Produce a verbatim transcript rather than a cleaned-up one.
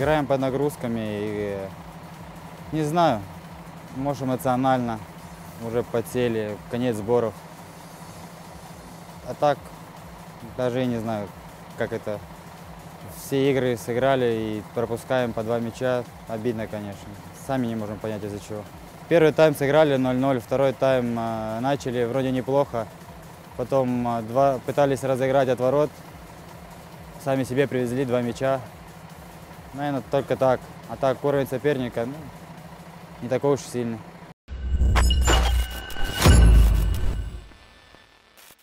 Играем под нагрузками и, не знаю, может эмоционально, уже потели, конец сборов. А так, даже и не знаю, как это. Все игры сыграли и пропускаем по два мяча. Обидно, конечно. Сами не можем понять, из-за чего. Первый тайм сыграли ноль ноль, второй тайм э, начали вроде неплохо. Потом э, два, пытались разыграть от ворот. Сами себе привезли два мяча. Наверное, только так. А так уровень соперника ну, не такой уж сильный.